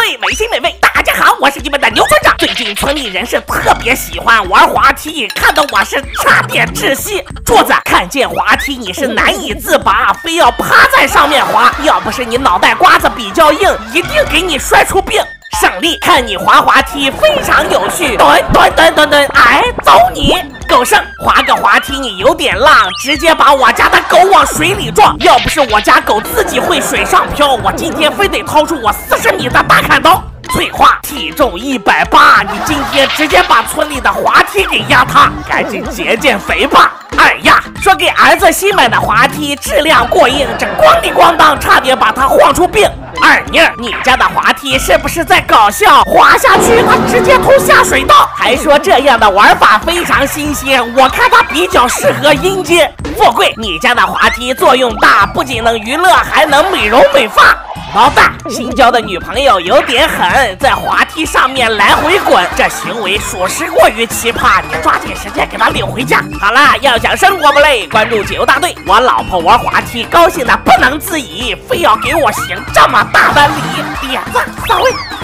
位美心美味，大家好，我是你们的牛村长。最近村里人是特别喜欢玩滑梯，看得我是差点窒息。柱子，看见滑梯你是难以自拔，非要趴在上面滑，要不是你脑袋瓜子比较硬，一定给你摔出病。胜利，看你滑滑梯非常有序，蹲，哎，走你！狗剩，滑个滑梯你有点浪，直接把我家的狗往水里撞。要不是我家狗自己会水上漂，我今天非得掏出我40米的大砍刀。翠花，体重180，你今天直接把村里的滑梯给压塌，赶紧减肥吧。哎呀，说给儿子新买的滑梯质量过硬，这咣里咣当，差点把他晃出病。二妮儿，你家的滑梯是不是在搞笑？滑下去它直接通下水道，还说这样的玩法非常新鲜，我看它比较适合阴间。富贵，你家的滑梯作用大，不仅能娱乐，还能美容美发。老大，新交的女朋友有点狠，在滑梯上面来回滚，这行为属实过于奇葩，你抓紧时间给她领回家。好啦，要想生活不累，关注解忧大队。我老婆玩滑梯高兴的不能自已，非要给我行这么大的礼，点赞3位。